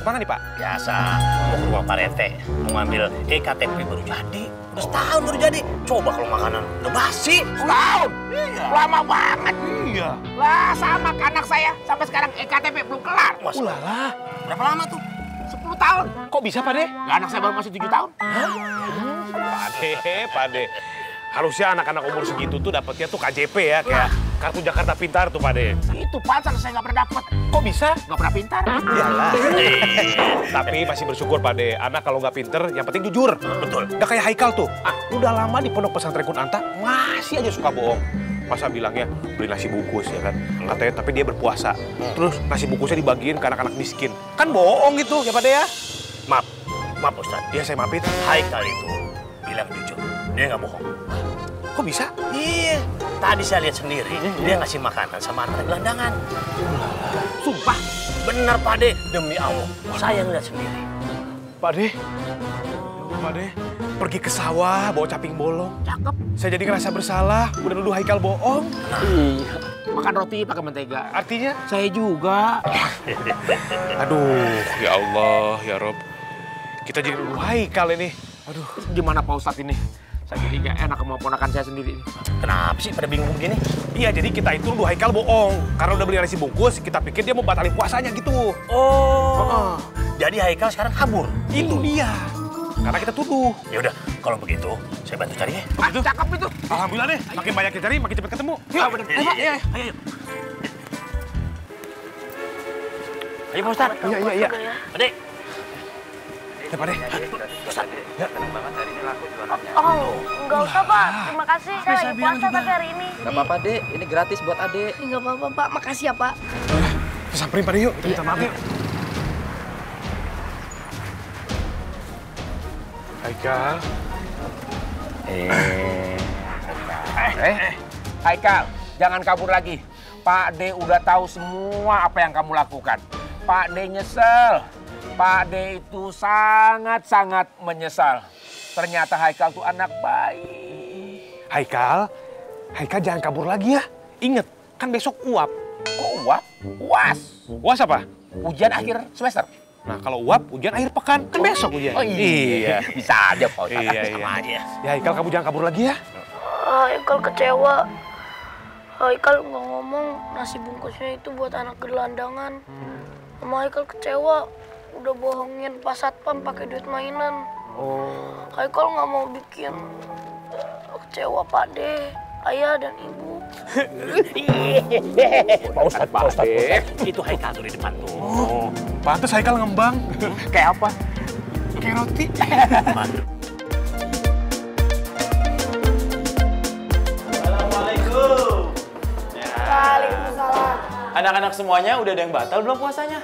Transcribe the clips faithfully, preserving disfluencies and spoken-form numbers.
mana nih Pak? Biasa, mau ke rumah Pak Rete, mau ngambil E K T P baru jadi. Udah setahun baru jadi. Coba kalau makanan udah basi. Setahun? Iya. Lama banget. Iya. Lah sama ke anak saya, sampai sekarang E K T P belum kelar. Ulala. Berapa lama tuh? sepuluh tahun. Kok bisa Pak De? Lah anak saya baru masih tujuh tahun. Pak De, Pak De. Harusnya anak-anak umur segitu tuh dapetnya tuh K J P ya, kayak kartu Jakarta Pintar tuh Pak De. Itu pantas saya nggak pernah dapet. Kok bisa? Nggak pernah pintar. Iyalah. Tapi masih bersyukur Pak De. Anak kalau nggak pinter, yang penting jujur. Betul. Nggak kayak Haikal tuh. Ah, udah lama di pondok pesantren Kunanta, masih aja suka bohong. Masa bilangnya beli nasi bungkus ya kan? Katanya tapi dia berpuasa. Terus nasi bungkusnya dibagiin ke anak-anak miskin. Kan bohong gitu ya Pak De ya? Maaf, maaf Ustaz. Iya saya maafin. Haikal itu bilang jujur, dia nggak bohong. Kok bisa? Iya, tadi saya lihat sendiri, dia ngasih makanan sama anak gelandangan. Sumpah. Benar Pak De, demi Allah, saya ngeliat sendiri. Pak De, Pak De, pergi ke sawah bawa caping bolong. Cakep. Saya jadi ngerasa bersalah, udah nuduh Haikal bohong. Iya. Makan roti pakai mentega. Artinya? Saya juga. Aduh, ya Allah, ya Rob. Kita jadi nuduh Haikal ini. Aduh. Gimana Pak Ustadz ini? Saya jadi nggak enak sama ponakan saya sendiri. Kenapa sih pada bingung begini? Iya, jadi kita itu nuduh Haikal bohong. Karena udah beli nasi bungkus, kita pikir dia mau batalin puasanya gitu. Oh, jadi Haikal sekarang kabur. Itu dia. Karena kita tuduh. Ya udah, kalau begitu saya bantu cari ya. Ah, cakep itu. Alhamdulillah deh, makin banyak kita cari, makin cepat ketemu. Yuk, Ah, bener. ayo, Pak. Ayo, ayo, ayo. Ayo Pak Ustadz. Iya, iya, iya. Adek. Ya, Pak De. Ustadz. Oh, nggak usah Pak. Terima kasih. Saya lagi puasa tapi hari ini. Gak apa-apa, Dek. Ini gratis buat Adek. Nggak apa-apa Pak. Makasih ya Pak. Kita samperin Pak De yuk, kita minta maaf yuk. Haikal. Eh, eh, Haikal, jangan kabur lagi. Pak D udah tahu semua apa yang kamu lakukan. Pak D nyesel. Pak D itu sangat-sangat menyesal. Ternyata Haikal tuh anak baik. Haikal, Haikal jangan kabur lagi ya. Ingat, kan besok uap. Kok uap? Uas. Uas apa? Ujian akhir semester. Nah, kalau uap, ujian akhir pekan. Kan besok ujian. Oh iya. Bisa aja Pak Ustadz. Iya, iya. Sama aja ya. Ya, Haikal, kamu jangan kabur lagi ya. Haikal kecewa. Haikal nggak ngomong nasi bungkusnya itu buat anak gelandangan. Sama Haikal kecewa. Udah bohongin Pak Satpam pakai duit mainan. Oh. Haikal nggak mau bikin kecewa Pak D, Ayah dan Ibu. Pak Ustadz, Pak Ustadz, Pak Ustadz. Itu Haikal tuh di depan tuh. Oh, pantes Haikal ngembang. Kayak apa? Kayak roti. Assalamualaikum. Waalaikumsalam. Anak-anak semuanya udah ada yang batal belum puasanya?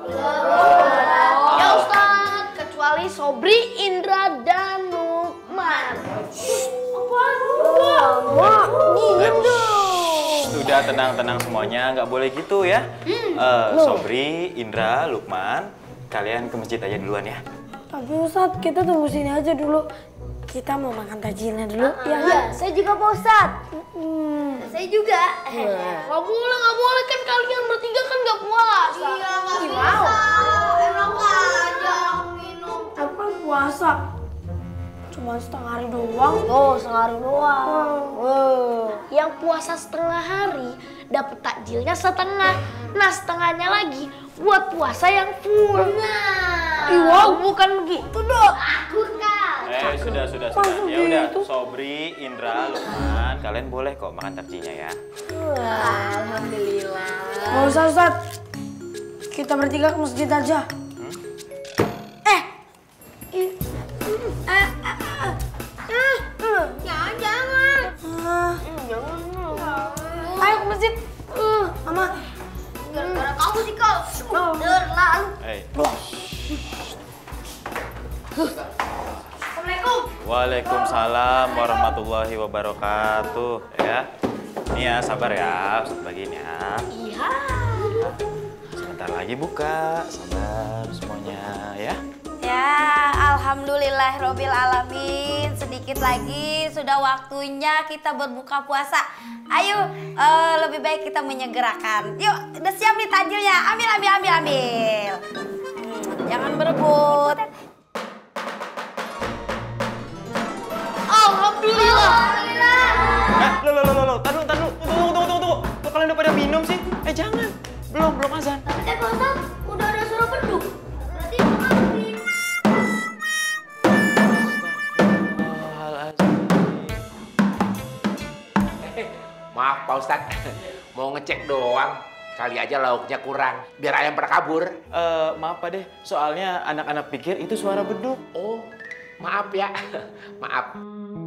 Ya Ustaz, kecuali Sobri, Indra, dan Lukman. Apaan? Wah, minum dong. Sudah tenang-tenang semuanya, nggak boleh gitu ya. Eh, Sobri, Indra, Lukman, kalian ke masjid aja duluan ya. Tapi Ustaz, kita tunggu sini aja dulu. Kita mau makan tajilnya dulu, ya kan? Iya, saya juga Pak Ustaz. Hmm. Saya juga. Nggak boleh, nggak boleh kan kalian bertiga kan nggak puasa. Iya, nggak bisa. Enak aja minum. Apa puasa? Cuma setengah hari doang. Oh, setengah hari doang. Oh. Yang puasa setengah hari dapat takjilnya setengah. Nah, setengahnya lagi buat puasa yang full. Nah, wow, bukan begitu dong. Aku kan. Eh, sudah, sudah, sudah. Ya udah, Sobri, Indra, Lukman, kalian boleh kok makan takjinya ya. Alhamdulillah. Nggak usah Ustaz. Kita bertiga ke masjid aja. Hmm? Eh. I- Eh, eh, eh, eh. Jangan, jangan. Ah. Ayo ke masjid. Uh, Mama. Gara-gara kamu sih kau. Terlalu. Eh, Assalamualaikum. Waalaikumsalam warahmatullahi wabarakatuh. Ya, ini ya sabar ya, Ustaz bagiin ya. Iya. Sebentar lagi buka, sabar semuanya ya. Ya, alhamdulillahirobbil alamin. Sedikit lagi sudah waktunya kita berbuka puasa. Ayo, eh, lebih baik kita menyegerakan. Yuk, udah siap nih tajilnya. Ambil, ambil, ambil, ambil. Jangan berebut. Alhamdulillah. Eh, lo, lo, lo, lo, lo, tadu, tadu, tunggu, tunggu, tunggu, tunggu. Kok kalian udah pada minum sih? Eh, jangan. Belum, belum azan. Tapi kan Pak Ustadz udah ada suara beduk. Berarti maghrib. Maaf Pak Ustadz, mau ngecek doang. Kali aja lauknya kurang, biar ayam pada kabur. Eh, maaf Pak deh, soalnya anak-anak pikir itu suara beduk. Oh, maaf ya. Maaf.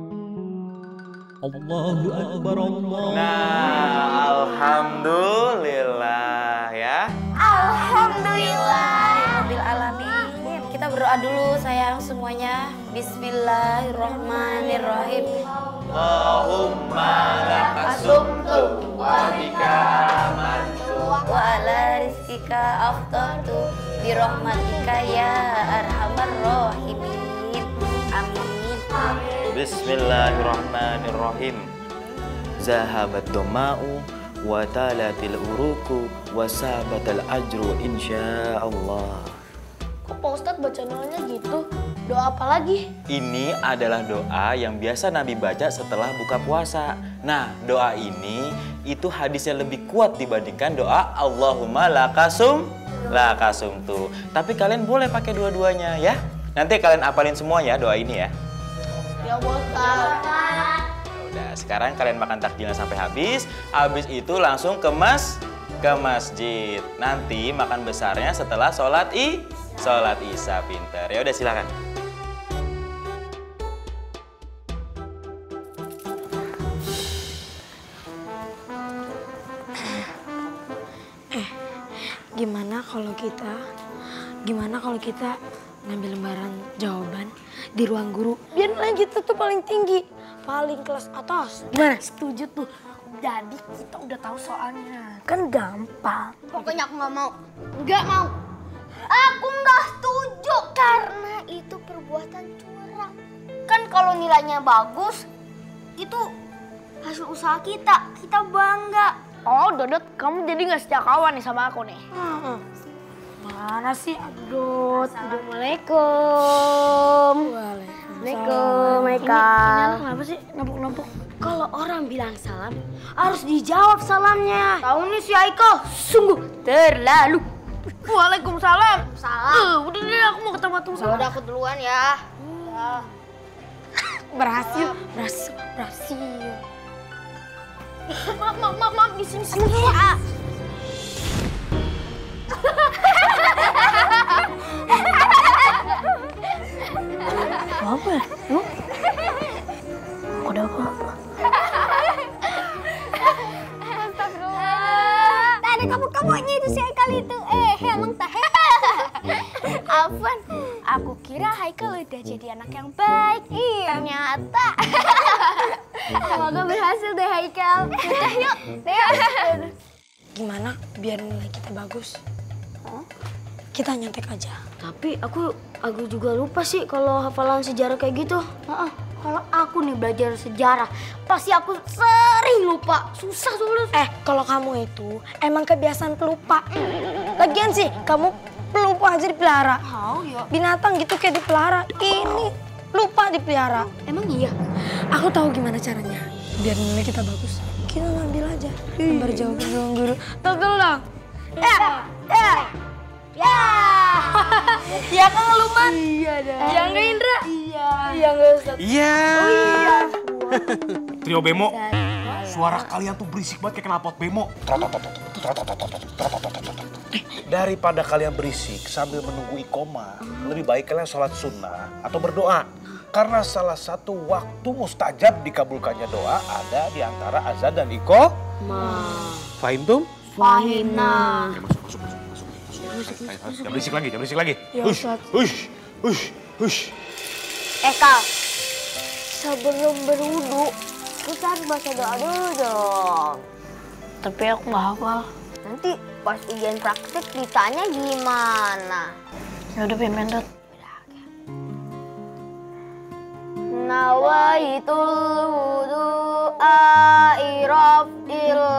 Allahu Akbar Allah. Nah, alhamdulillah ya. Alhamdulillah Rabbil alamin. Kita berdoa dulu sayang semuanya. Bismillahirrahmanirrahim. Allahumma lakasumtu wa bika amantu Wa ala rizkika aftantu birahmatika ya arhamar rahimin. Amin. Bismillahirrahmanirrahim. Zahabat doma'u wa talatil uruku wa sabatal ajru insyaallah. Kok Pak Ustadz baca doanya gitu? Doa apa lagi? Ini adalah doa yang biasa Nabi baca setelah buka puasa. Nah, doa ini itu hadisnya lebih kuat dibandingkan doa Allahumma lakasum lakasum tuh. Tapi kalian boleh pakai dua-duanya ya. Nanti kalian apalin semua ya doa ini ya. Ya Pak Ustadz. Udah, sekarang kalian makan takjilnya sampai habis. Habis itu langsung ke mas ke masjid. Nanti makan besarnya setelah sholat i sholat isya. Pinter. Ya udah silakan. Gimana kalau kita, gimana kalau kita ngambil lembaran jawaban di ruang guru? Biar nilai kita tuh paling tinggi, paling kelas atas. Gimana? Setuju tuh. Jadi kita udah tahu soalnya. Kan gampang. Pokoknya aku nggak mau. Nggak mau. Aku nggak setuju karena itu perbuatan curang. Kan kalau nilainya bagus, itu hasil usaha kita. Kita bangga. Oh, Dodot, kamu jadi nggak setia kawan nih sama aku nih? Hmm. Mana sih, Dodot? Assalamualaikum. Waalaikumsalam. Waalaikumsalam. Ini kenapa sih nampuk-nampuk? Kalau orang bilang salam, harus dijawab salamnya. Tahu nih si Aiko, sungguh terlalu. Waalaikumsalam. Salam. Uh, udah deh, aku mau ketemu tuh. Udah aku duluan ya. Ya. Berhasil, berhasil, berhasil. Maaf, maaf, maaf, maaf, di sini sini. Apa? Lu? Udah apa? Astagfirullah. Tak ada kamu-kamunya itu si Haikal itu. Eh, emang tak. Afwan, aku kira Haikal udah jadi anak yang baik. Iya. Ternyata. Semoga berhasil deh Haikal. Yuk, yuk. Gimana biar nilai kita bagus? Huh? Kita nyontek aja. Tapi aku aku juga lupa sih kalau hafalan sejarah kayak gitu. Heeh. Kalau aku nih belajar sejarah, pasti aku sering lupa. Susah soalnya. Eh, kalau kamu itu emang kebiasaan pelupa. Lagian sih, kamu pelupa aja dipelihara. Oh, iya. Binatang gitu kayak dipelihara. Ini lupa dipelihara. Emang iya? Aku tahu gimana caranya. Biar nilai kita bagus. Kita ngambil aja lembar jawaban ruang guru. Togel dong. Ya, ya, ya. Ya kan Lukman? Iya dah. Ya enggak Indra? Iya. Iya enggak Ustaz? Iya. Oh iya. Trio Bemo, suara kalian tuh berisik banget kayak knalpot bemo. Daripada kalian berisik sambil menunggu iqomah, lebih baik kalian sholat sunnah atau berdoa. Karena salah satu waktu mustajab dikabulkannya doa ada di antara azan dan iqomah. Fahim tuh? Fahimna. Masuk, masuk, masuk, masuk, masuk. Jangan berisik lagi, jangan berisik lagi. Ya, Hush, Ustaz. hush, hush, hush. Eh Kal, sebelum berwudu, kita harus baca doa dulu dong. Tapi aku nggak hafal. Nanti pas ujian praktik ditanya gimana? Ya udah pimpin Dot. Nawaitul wudu'a irafil